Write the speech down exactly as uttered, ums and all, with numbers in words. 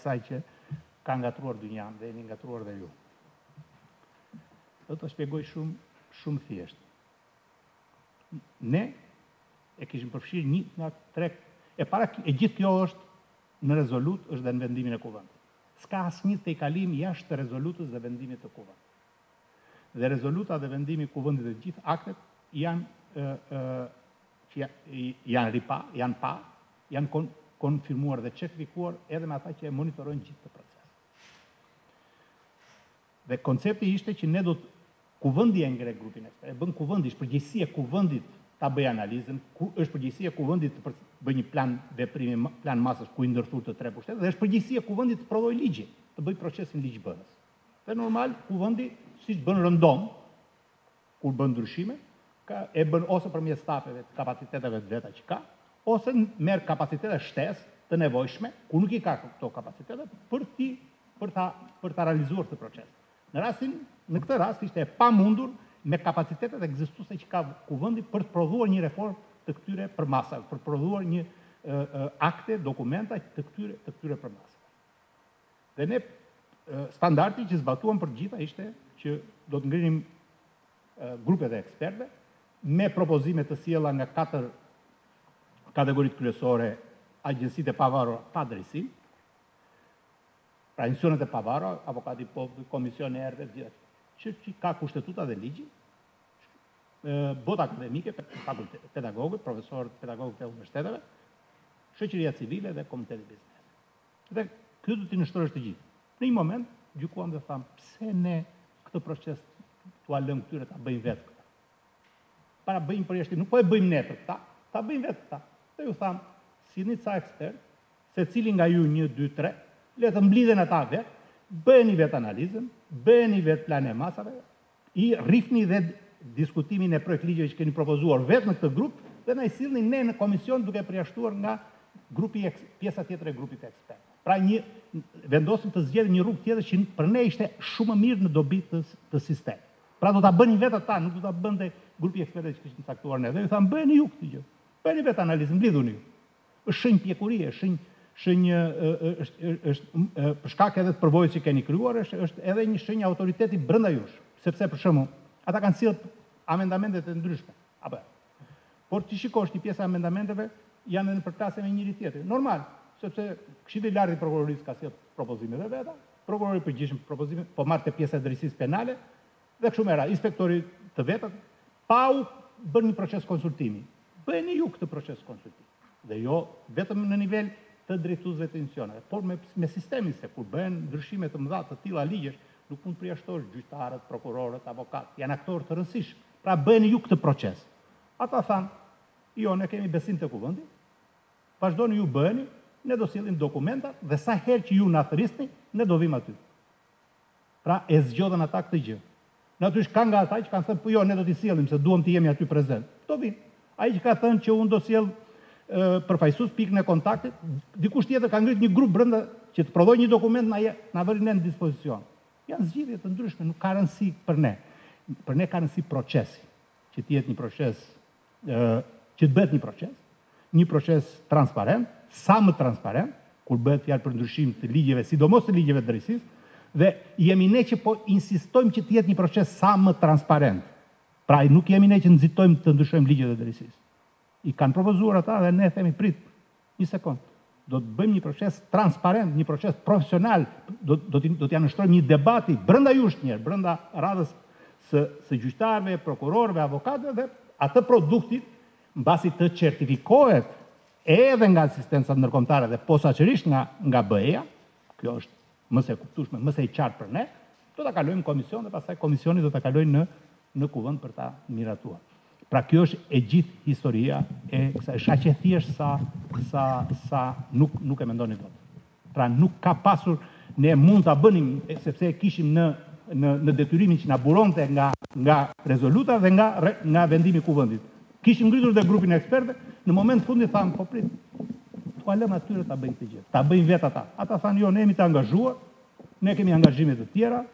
që ka ngatruar dynjan dhe jeni ngatruar dhe ju. Do të shpjegoj shumë, shumë thjesht. Ne e kishim përfshirë një nga tre, e para e gjithë kjo është në rezolut, është dhe në vendimin e kuvendit. S'ka asnjë tejkalim jashtë të rezolutës dhe vendimit të kuvendit. Dhe rezoluta dhe vendimi i kuvendit dhe gjithë aktet janë e, e, që janë ripa, janë pa, janë kon, konfirmuar dhe certifikuar edhe me ata që e monitorojnë gjithë të proces. Dhe koncepti ishte që ne do të kuvendi e ngre grupin ekspert, e bën kuvendi, është përgjegjësia e kuvendit ta bëjë analizën, ku është përgjegjësia e kuvendit të bëjë një plan veprimi, plan masës ku i ndërthur të tre pushtete, dhe është përgjegjësia e kuvendit të prodhojë ligje, të bëjë procesin ligjbërës. Dhe normal kuvendi, siç bën rëndom, kur bën ndryshime, ka e bën ose përmes stafeve të kapaciteteve të veta që ka, ose merr kapacitete shtesë të nevojshme, ku nuk i ka këto kapacitete për ti për ta për ta realizuar këtë proces. Në rastin, në këtë rast ishte e pamundur me kapacitetet ekzistuese që ka kuvendi për të prodhuar një reformë të këtyre përmasave, për të prodhuar një e, e, akte, dokumenta të këtyre të këtyre përmasave. Dhe ne e, standardi që zbatuam për gjitha ishte që do të ngrinim e, grupet e ekspertëve me propozime të sjella nga katër kategoritë kryesore, agjencitë e pavarura pa drejtësi, pra institucionet e pavarura, avokati i popullit, komisioni e erëve, gjithë që, që ka kushtetuta dhe ligji, bota akademike, pedagogët, profesorët pedagogët e universiteteve, shoqëria civile dhe komiteti biznesit. Dhe kjo do t'i nështrojsh të gjithë. Në një moment, gjykuam dhe thamë, pse ne këtë proces t'u lëmë këtyre ta bëjmë vetë këta? Para bëjmë përjashtim, nuk po e bëjmë ne për këta, ta bëjmë vetë këta. Dhe ju thamë, si një ca ekspert, se cili nga ju një, dy, tre, le të mblidhen ata vetë, bëheni vetë analizën, bëheni vetë plan e masave, i rrifni dhe diskutimin e projekt ligjeve që keni propozuar vetë në këtë grup, dhe na i sillni ne në komision duke përjashtuar nga grupi pjesa tjetër e grupit ekspert. Pra një vendosim të zgjedhim një rrugë tjetër që për ne ishte shumë mirë në dobi të, të sistemit. Pra do ta bënin vetë ata, nuk do ta bënte grupi ekspertëve që kishin caktuar ne. Dhe ju thamë, bëheni ju këtë gjë. Bëheni vetë analizën, mblidhuni ju. Është shenjë pjekurie, shenjë shenjë është është për shkak edhe të përvojës që keni krijuar, është është edhe një shenjë autoriteti brenda jush, sepse për shembull, ata kanë sjellë amendamente të ndryshme. Apo. Por ti shikosh ti pjesa e amendamenteve janë në përklasje me njëri tjetrin. Normal, sepse Këshilli i Lartë i Prokurorisë ka sjellë propozimet e veta, prokurori i përgjithshëm propozimet, po marrë te pjesa e drejtësisë penale dhe kështu me radhë, inspektori të vetat pa u bërë një proces konsultimi. Bëheni ju këtë proces konsultimi. Dhe jo vetëm në nivel të drejtuesve të institucioneve, por me, me sistemin se kur bëhen ndryshime të mëdha të tilla ligjesh, nuk mund të përjashtosh gjyqtarët, prokurorët, avokatët, janë aktorë të rëndësishëm. Pra bëheni ju këtë proces. Ata thanë, jo, ne kemi besim të kuvendi, vazhdoni ju bëheni, ne do sillim dokumentat dhe sa herë që ju na thërrisni, ne do vim aty. Pra e zgjodhen ata këtë gjë. Natyrisht ka nga ata që kanë thënë, po jo, ne do t'i sillim se duam të jemi aty prezent. Do vim. Ai që ka thënë që unë do sjell përfaqësues pikën e kontaktit, dikush tjetër ka ngrit një grup brenda që të prodhojë një dokument na na vëri ne në dispozicion. Janë zgjidhje të ndryshme, nuk ka rëndësi për ne. Për ne ka rëndësi procesi, që të jetë një proces, ë që të bëhet një proces, një proces transparent, sa më transparent, kur bëhet fjalë për ndryshim të ligjeve, sidomos të ligjeve të drejtësisë, dhe jemi ne që po insistojmë që të jetë një proces sa më transparent. Pra nuk jemi ne që nxitojmë të ndryshojmë ligjet e drejtësisë. I kanë propozuar ata dhe ne themi prit, një sekond, do të bëjmë një proces transparent, një proces profesional, do, do, do t'ja nështrojmë një debati brenda jush njerë, brenda radhës së, së gjyqtarëve, prokurorëve, avokatëve dhe atë produktit, mbasi të certifikohet edhe nga asistenca ndërkombëtare dhe posaçërisht nga, nga B E A, kjo është më së kuptueshme, më së e qartë për ne, do ta kalojmë komision dhe pastaj komisioni do ta kalojë në, në kuvend për ta miratuar. Pra kjo është e gjithë historia e kësaj, është aq e thjeshtë sa sa sa nuk nuk e mendoni dot. Pra nuk ka pasur, ne mund ta bënim sepse e kishim në në në detyrimin që na buronte nga nga rezoluta dhe nga nga vendimi i kuvendit. Kishim ngritur dhe grupin e ekspertëve, në moment fundi thamë, po prit, t'u lëm atyre ta bëjnë këtë gjë. Ta bëjnë vetë ata. Ata thanë, jo, ne jemi të angazhuar, ne kemi angazhime të tjera,